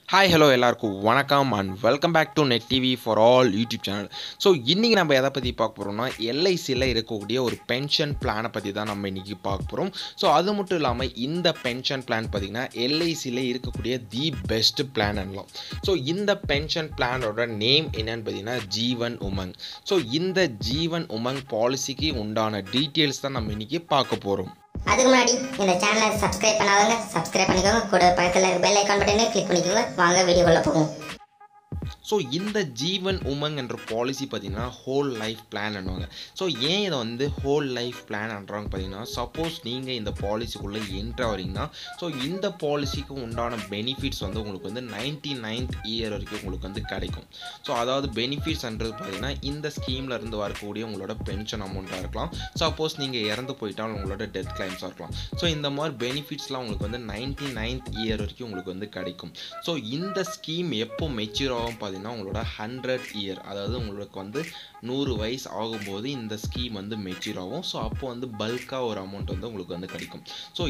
Hi, hello எல்லாருக்கும் வணக்கம் and welcome back to Net TV for all YouTube channel. So இன்றைக்கி நம்ம எதை பற்றி பார்க்க போகிறோம்னா எல்ஐசியில் இருக்கக்கூடிய ஒரு பென்ஷன் பிளானை பற்றி தான் நம்ம இன்றைக்கி பார்க்க போகிறோம். ஸோ அது மட்டும் இல்லாமல் இந்த பென்ஷன் பிளான் பார்த்திங்கன்னா எல்ஐசியில் இருக்கக்கூடிய தி பெஸ்ட் பிளான் என்னலாம். ஸோ இந்த பென்ஷன் பிளானோட நேம் என்னன்னு பார்த்தீங்கன்னா ஜீவன் உமங். ஸோ இந்த ஜீவன் உமங் பாலிசிக்கு உண்டான டீட்டெயில்ஸ் தான் நம்ம இன்றைக்கி பார்க்க போகிறோம். அதுக்கு முன்னாடி இந்த சேனலை சப்ஸ்கிரைப் பண்ணாதவங்க சப்ஸ்கிரைப் பண்ணிக்கோங்க. கூட பக்கத்தில் பெல் ஐக்கான் பட்டனை கிளிக் பண்ணிக்கோங்க. வாங்க வீடியோக்குள்ள போவோம். ஸோ இந்த ஜீவன் உமங் என்ற பாலிசி பார்த்தீங்கன்னா ஹோல் லைஃப் பிளான் பண்ணுவாங்க. ஸோ ஏன் இதை வந்து ஹோல் லைஃப் பிளான் பண்ணுறாங்க பார்த்தீங்கன்னா, சப்போஸ் நீங்கள் இந்த பாலிசிக்குள்ளே என்ட்ரு வரீங்கன்னா ஸோ இந்த பாலிசிக்கு உண்டான பெனிஃபிட்ஸ் வந்து உங்களுக்கு வந்து 99th இயர் வரைக்கும் உங்களுக்கு வந்து கிடைக்கும். ஸோ அதாவது பெனிஃபிட்ஸ்ன்றது பார்த்தீங்கன்னா இந்த ஸ்கீமில் இருந்து வரக்கூடிய உங்களோட பென்ஷன் அமௌண்ட்டாக இருக்கலாம், சப்போஸ் நீங்கள் இறந்து போயிட்டால் உங்களோட டெத் கிளைம்ஸாக இருக்கலாம். ஸோ இந்த மாதிரி பெனிஃபிட்ஸ்லாம் உங்களுக்கு வந்து 99th இயர் வரைக்கும் உங்களுக்கு வந்து கிடைக்கும். ஸோ இந்த ஸ்கீம் எப்போ மெச்சூர் ஆகும் பார்த்தீங்கன்னா உங்களோட 100th இயர், அதாவது உங்களுக்கு வந்து 100 வயசு ஆகும்போது இந்த ஸ்கீம் வந்து மெச்சூர் ஆகும். ஸோ அப்போ வந்து பல்காக ஒரு அமௌண்ட் வந்து உங்களுக்கு வந்து கிடைக்கும். ஸோ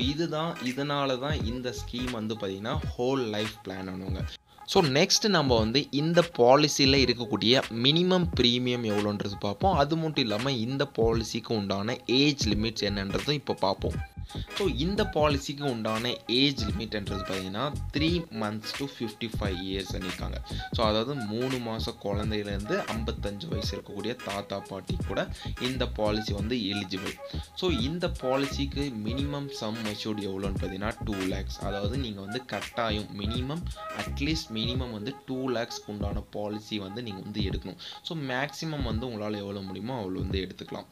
இதனால தான் இந்த ஸ்கீம் வந்து பார்த்திங்கன்னா ஹோல் லைஃப் பிளான் பண்ணுவாங்க. ஸோ நெக்ஸ்ட் நம்ம வந்து இந்த பாலிசியில் இருக்கக்கூடிய மினிமம் ப்ரீமியம் எவ்வளோன்றது பார்ப்போம். அது மட்டும் இல்லாமல் இந்த பாலிசிக்கு உண்டான ஏஜ் லிமிட்ஸ் என்னன்றதும் இப்போ பார்ப்போம். ஸோ இந்த பாலிசிக்கு உண்டான ஏஜ் லிமிட்ன்றது பார்த்தீங்கன்னா 3 months to 55 years இருக்காங்க. ஸோ அதாவது 3 மாத குழந்தையிலேருந்து 55 வயசு இருக்கக்கூடிய தாத்தா பாட்டி கூட இந்த பாலிசி வந்து எலிஜிபிள். ஸோ இந்த பாலிசிக்கு மினிமம் சம் மெச்சூர்ட் எவ்வளோன்னு பார்த்தீங்கன்னா 2 lakhs. அதாவது நீங்கள் வந்து கட்டாயம் அட்லீஸ்ட் மினிமம் வந்து 2 lakhs உண்டான பாலிசி வந்து நீங்கள் வந்து எடுக்கணும். ஸோ மேக்ஸிமம் வந்து உங்களால் எவ்வளோ முடியுமோ அவ்வளோ வந்து எடுத்துக்கலாம்.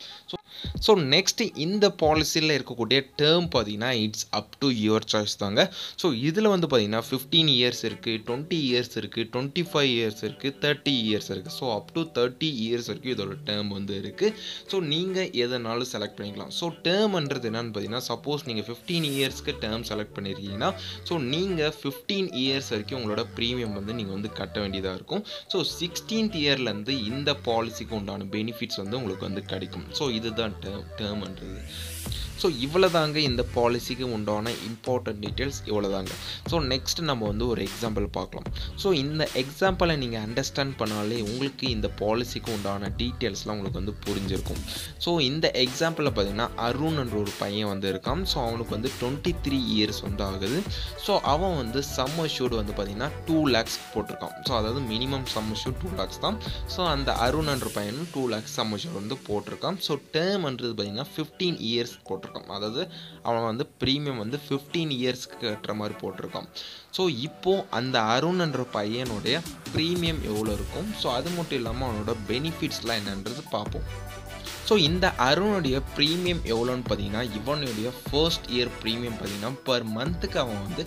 ஸோ நெக்ஸ்ட் இந்த பாலிசியில் இருக்கக்கூடிய டேர்ம் பார்த்தீங்கன்னா it's up to your choice தாங்க. ஸோ இதில் வந்து பார்த்தீங்கன்னா 15 years இருக்குது, 20 years இருக்குது, 25 years இருக்குது, 30 years இருக்குது. ஸோ அப் டு 30 years வரைக்கும் இதோட டேர்ம் வந்து இருக்குது. ஸோ நீங்கள் எதனாலும் செலக்ட் பண்ணிக்கலாம். ஸோ டேர்ம்ன்றது என்னென்னு பார்த்தீங்கன்னா, சப்போஸ் நீங்கள் 15 yearsக்கு டேர்ம் செலக்ட் பண்ணியிருக்கீங்கன்னா ஸோ நீங்கள் 15 years வரைக்கும் உங்களோட ப்ரீமியம் வந்து நீங்கள் வந்து கட்ட வேண்டியதாக இருக்கும். ஸோ 16th இயர்லேருந்து இந்த பாலிசிக்கு உண்டான பெனிஃபிட்ஸ் வந்து உங்களுக்கு வந்து கிடைக்கும். ஸோ இதுதான் டேர்ம்ன்றது. ஸோ இவ்வளோ தாங்க இந்த பாலிசிக்கு உண்டான இம்பார்ட்டன்ட் டீட்டெயில்ஸ் இவ்வளோ தாங்க. ஸோ நெக்ஸ்ட் நம்ம வந்து ஒரு எக்ஸாம்பிள் பார்க்கலாம். ஸோ இந்த எக்ஸாம்பிளை நீங்கள் அண்டர்ஸ்டாண்ட் பண்ணாலே உங்களுக்கு இந்த பாலிசிக்கு உண்டான டீட்டெயில்ஸ்லாம் உங்களுக்கு வந்து புரிஞ்சிருக்கும். ஸோ இந்த எக்ஸாம்பிளில் பார்த்தீங்கன்னா அருண் என்ற ஒரு பையன் வந்து இருக்கான். ஸோ அவனுக்கு வந்து 23 years வந்து ஆகுது. ஸோ அவன் வந்து சம் அஷ்யூர்டு வந்து பார்த்தீங்கன்னா 2 lakhs போட்டிருக்கான். ஸோ அதாவது மினிமம் சம் அஷ்யூர்ட் 2 lakhs தான். ஸோ அந்த அருண் என்ற பையனும் 2 lakhs சம் அஷ்யூர்ட் வந்து போட்டிருக்கான். ஸோ டேர்ம்ன்றது பார்த்தீங்கன்னா 15 years போட்டிருக்கான். அதாவது அவன் வந்து ப்ரீமியம் வந்து 15 yearsக்கு கட்டுற மாதிரி போட்டிருக்கான். ஸோ இப்போது அந்த அருண் என்ற பையனுடைய ப்ரீமியம் எவ்வளோ இருக்கும், ஸோ அது மட்டும் இல்லாமல் அவனோட பெனிஃபிட்ஸ்லாம் என்னன்றது பார்ப்போம். ஸோ இந்த அருணுடைய ப்ரீமியம் எவ்வளோன்னு பார்த்தீங்கன்னா, இவனுடைய ஃபர்ஸ்ட் இயர் ப்ரீமியம் பார்த்தீங்கன்னா பர் மந்த்துக்கு அவன் வந்து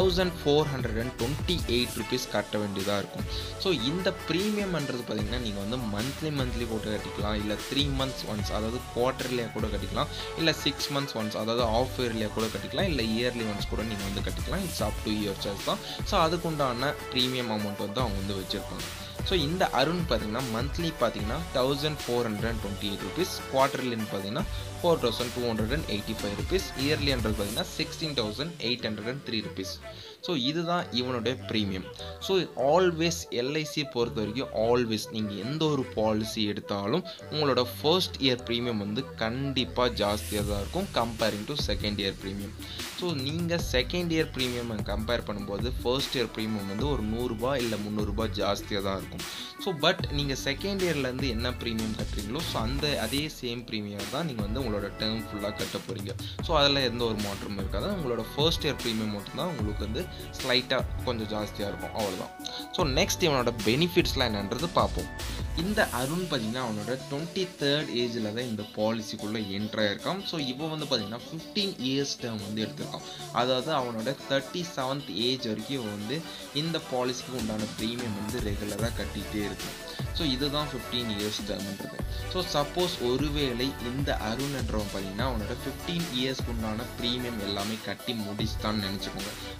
1428 rupees கட்ட வேண்டியதாக இருக்கும். ஸோ இந்த ப்ரீமியம்ன்றது பார்த்தீங்கன்னா நீங்கள் வந்து மந்த்லி போட்டு கட்டிக்கலாம், இல்லை 3 months ஒன்ஸ் அதாவது குவார்டர்லியாக கூட கட்டிக்கலாம், இல்லை 6 months ஒன்ஸ் அதாவது ஆஃப் இயர்லியாக கூட கட்டிக்கலாம், இல்லை இயர்லி ஒன்ஸ் கூட நீங்கள் வந்து கட்டிக்கலாம். It's up to your choice தான். ஸோ அதுக்குண்டான ப்ரீமியம் அமௌண்ட் வந்து அவங்க வந்து வச்சுருப்பாங்க. ஸோ இந்த அருண் பார்த்தீங்கன்னா மந்த்லி பார்த்தீங்கன்னா 1428 rupees, குவார்டர்லின்னு பார்த்தீங்கன்னா 4285 rupees, இயர்லின்றது பார்த்தீங்கன்னா 16803 rupees. ஸோ இதுதான் இவனுடைய ப்ரீமியம். ஸோ ஆல்வேஸ் எல்ஐசி பொறுத்த வரைக்கும் ஆல்வேஸ் நீங்கள் எந்த ஒரு பாலிசி எடுத்தாலும் உங்களோட ஃபர்ஸ்ட் இயர் ப்ரீமியம் வந்து கண்டிப்பாக ஜாஸ்தியாக தான் இருக்கும் comparing to second year premium. So நீங்கள் செகண்ட் இயர் ப்ரீமியம் கம்பேர் பண்ணும்போது ஃபர்ஸ்ட் இயர் ப்ரீமியம் வந்து ஒரு 100 ரூபாய் இல்லை 300 ரூபாய் ஜாஸ்தியாக தான் இருக்கும். ஸோ பட் நீங்கள் செகண்ட் இயர்லேருந்து என்ன ப்ரீமியம் கட்டுறீங்களோ ஸோ அதே சேம் ப்ரீமியம் தான் நீங்கள் வந்து உங்களோட டேர்ம் ஃபுல்லாக கட்ட போகிறீங்க. ஸோ அதில் எந்த ஒரு மாற்றமும் இருக்காது. உங்களோட ஃபர்ஸ்ட் இயர் ப்ரீமியம் மட்டும்தான் உங்களுக்கு வந்து ஸ்லைட்டாக கொஞ்சம் ஜாஸ்தியாக இருக்கும், அவ்வளோதான். ஸோ நெக்ஸ்ட் இவனோட பெனிஃபிட்ஸ்லாம் என்னன்றது பார்ப்போம். இந்த அருண் பார்த்தீங்கன்னா அவனோட 23rd ஏஜில் தான் இந்த பாலிசிக்குள்ளே என்ட்ராக இருக்கான். ஸோ இப்போ வந்து பார்த்தீங்கன்னா 15 years டேர்ம் வந்து எடுத்திருக்கான். அதாவது அவனோட 37th ஏஜ் வரைக்கும் வந்து இந்த பாலிசிக்கு உண்டான ப்ரீமியம் வந்து ரெகுலராக கட்டிகிட்டே இருக்கும். ஸோ இதுதான் 15 years டேர்ம்ன்றது. ஸோ சப்போஸ் ஒருவேளை இந்த அருண் என்றவன் பார்த்தீங்கன்னா அவனோட 15 yearsக்கு உண்டான ப்ரீமியம் எல்லாமே கட்டி முடிச்சுட்டான்னு நினச்சிக்கோங்க. அதாவது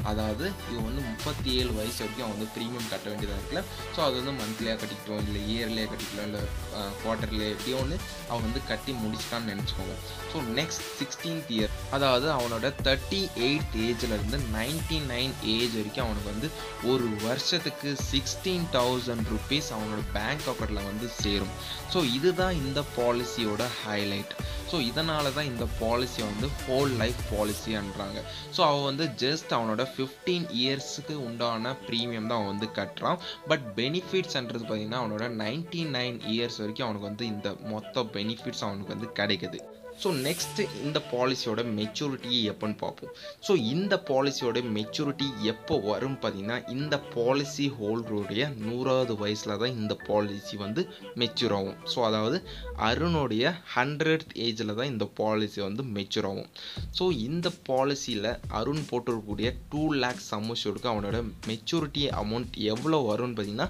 அதாவது இவன் வந்து 37 வயசு வரைக்கும் அவன் வந்து ப்ரீமியம் கட்ட வேண்டியதாக இருக்குல்ல. ஸோ அது வந்து மந்த்லியாக கட்டிக்கிட்டோம், இல்லை இயர்லியாக கட்டிக்கலாம், இல்லை குவார்ட்டர்லியே எப்படியோ ஒன்று அவன் வந்து கட்டி முடிச்சிட்டான்னு நினச்சிக்கோங்க. ஸோ நெக்ஸ்ட் 16th இயர், அதாவது அவனோட 38 ஏஜ்லேருந்து 99 ஏஜ் வரைக்கும் அவனுக்கு வந்து ஒரு வருஷத்துக்கு 16,000 rupees அவனோட பேங்க் அக்கௌண்ட்டில் வந்து சேரும். ஸோ இதுதான் இந்த பாலிசியோட ஹைலைட். ஸோ இதனால தான் இந்த பாலிசியை வந்து ஹோல் லைஃப் பாலிசின்றாங்க. ஸோ அவன் வந்து ஜஸ்ட் அவனோட 15 இயர்ஸுக்கு உண்டான ப்ரீமியம் தான் அவன் வந்து கட்டுறான். பட் பெனிஃபிட்ஸ்ன்றது பார்த்தீங்கன்னா அவனோட 99 இயர்ஸ் வரைக்கும் அவனுக்கு வந்து இந்த மொத்த பெனிஃபிட்ஸ் அவனுக்கு வந்து கிடைக்குது. ஸோ நெக்ஸ்ட்டு இந்த பாலிசியோட மெச்சூரிட்டி எப்போன்னு பார்ப்போம். ஸோ இந்த பாலிசியோட மெச்சூரிட்டி எப்போ வரும் பார்த்தீங்கன்னா இந்த பாலிசி ஹோல்டருடைய 100வது வயசில் தான் இந்த பாலிசி வந்து மெச்சூர் ஆகும். ஸோ அதாவது அருணுடைய 100th ஏஜில் தான் இந்த பாலிசி வந்து மெச்சூர் ஆகும். ஸோ இந்த பாலிசியில் அருண் போட்டிருக்கக்கூடிய 2 lakhs சம் அஷ்யூர்டுக்கு அவனோட மெச்சூரிட்டி அமௌண்ட் எவ்வளோ வரும்னு பார்த்தீங்கன்னா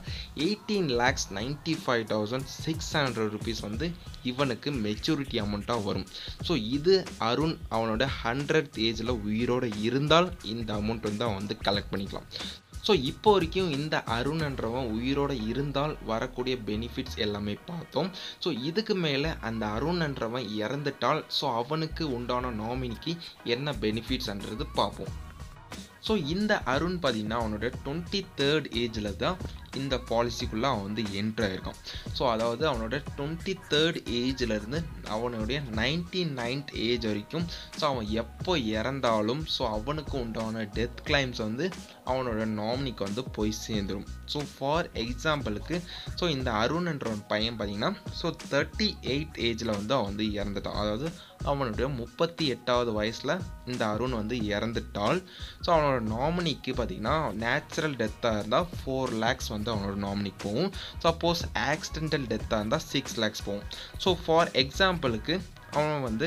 18,95,600 rupees வந்து இவனுக்கு மெச்சூரிட்டி அமௌண்ட்டாக வரும். ஸோ இது அருண் அவனோட 100th ஏஜில் உயிரோடு இருந்தால் இந்த அமௌண்ட் வந்து அவன் வந்து கலெக்ட் பண்ணிக்கலாம். ஸோ இப்போ வரைக்கும் இந்த அருண்ன்றவன் உயிரோடு இருந்தால் வரக்கூடிய பெனிஃபிட்ஸ் எல்லாமே பார்த்தோம். ஸோ இதுக்கு மேலே அந்த அருண்ன்றவன் இறந்துட்டால் ஸோ அவனுக்கு உண்டான நாமினிக்கு என்ன பெனிஃபிட்ஸ்ன்றது பார்ப்போம். ஸோ இந்த அருண் பார்த்தீங்கன்னா அவனோட 23rd ஏஜில் தான் இந்த பாலிசிக்குள்ளே அவன் வந்து என்ட்ரு ஆகிருக்கான். ஸோ அதாவது அவனோட 23rd ஏஜிலேருந்து அவனுடைய 99th ஏஜ் வரைக்கும் ஸோ அவன் எப்போ இறந்தாலும் ஸோ அவனுக்கு உண்டான டெத் கிளைம்ஸ் வந்து அவனோட நாமினிக்கு வந்து போய் சேர்ந்துடும். ஸோ ஃபார் எக்ஸாம்பிளுக்கு ஸோ இந்த அருண்ன்ற ஒரு பையன் பார்த்தீங்கன்னா ஸோ 38 ஏஜில் வந்து அவன் வந்து இறந்துட்டான். அதாவது அவனுடைய 38வது வயசில் இந்த அருண் வந்து இறந்துட்டால் ஸோ அவனோட நாமினிக்கு பார்த்தீங்கன்னா நேச்சுரல் டெத்தாக இருந்தால் 4 lakhs வந்து அவனோட நாமினிக்கு போகும். சப்போஸ் ஆக்சிடென்டல் டெத்தாக இருந்தால் 6 lakhs போகும். ஸோ ஃபார் எக்ஸாம்பிளுக்கு அவன் வந்து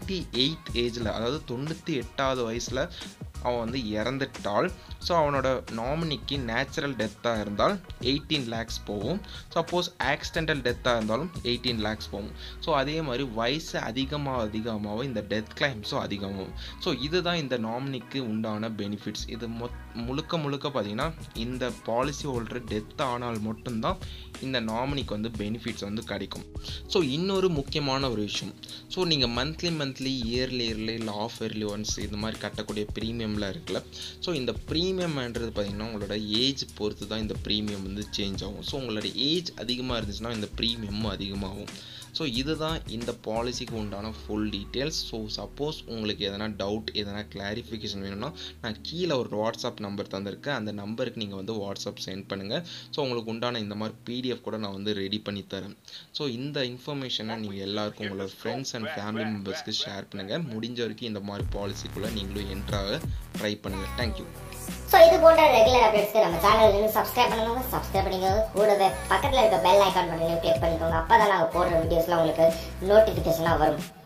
98 ஏஜில் அதாவது 98வது வயசில் அவன் வந்து இறந்துட்டால் ஸோ அவனோட நாமினிக்கு நேச்சுரல் டெத்தாக இருந்தால் 18 lakhs போகும். சப்போஸ் ஆக்சிடென்டல் டெத்தாக இருந்தாலும் 18 lakhs போகும். ஸோ அதே மாதிரி வயசு அதிகமாக இந்த டெத் கிளைம்ஸும் அதிகமாகும். ஸோ இதுதான் இந்த நாமினிக்கு உண்டான பெனிஃபிட்ஸ். இது முழுக்க பார்த்தீங்கன்னா இந்த பாலிசி ஹோல்டர் டெத் ஆனால் மட்டும்தான் இந்த நாமினிக்கு வந்து பெனிஃபிட்ஸ் வந்து கிடைக்கும். ஸோ இன்னொரு முக்கியமான ஒரு விஷயம், ஸோ நீங்கள் மந்த்லி இயர்லி இல்லை ஆஃப் இயர்லி ஒன்ஸ் இந்த மாதிரி கட்டக்கூடிய ப்ரீமியம்லாம் இருக்குல்ல. ஸோ இந்த ப்ரீமியம்ன்றது பார்த்தீங்கன்னா உங்களோட ஏஜ் பொறுத்து தான் இந்த ப்ரீமியம் வந்து சேஞ்ச் ஆகும். ஸோ உங்களோட ஏஜ் அதிகமாக இருந்துச்சுன்னா இந்த ப்ரீமியமும் அதிகமாகும். ஸோ இதுதான் இந்த பாலிசிக்கு உண்டான ஃபுல் டீட்டெயில்ஸ். ஸோ சப்போஸ் உங்களுக்கு எதனா டவுட் எதனா கிளாரிஃபிகேஷன் வேணும்னா நான் கீழே ஒரு வாட்ஸ்அப் நம்பர் தந்திருக்கேன். அந்த நம்பருக்கு நீங்கள் வந்து வாட்ஸ்அப் சென்ட் பண்ணுங்கள். ஸோ உங்களுக்கு உண்டான இந்த மாதிரி பிடிஎஃப் கூட நான் வந்து ரெடி பண்ணி தரேன். ஸோ இந்த இன்ஃபர்மேஷனை நீங்கள் எல்லாருக்கும் உங்களோட ஃப்ரெண்ட்ஸ் அண்ட் ஃபேமிலி மெம்பர்ஸ்க்கு ஷேர் பண்ணுங்கள். முடிஞ்ச வரைக்கும் இந்த மாதிரி பாலிசிக்குள்ளே நீங்களும் என்ட்ராக ட்ரை பண்ணுங்கள். தேங்க்யூ. ஸோ இது போன்ற ரெகுலர் அப்டேட்ஸ்க்கு நம்ம சேனல் இன்னும் சப்ஸ்கிரைப் பண்ணுங்க, சப்ஸ்கிரைப் பண்ணிக்கோங்க. கூடவே பக்கத்தில் இருக்க பெல் ஐக்கான் பட்டனையும் கிளிக் பண்ணிக்கோங்க. அப்போ தான் நாங்கள் போடுற வீடியோஸ்லாம் உங்களுக்கு நோட்டிஃபிகேஷனாக வரும்.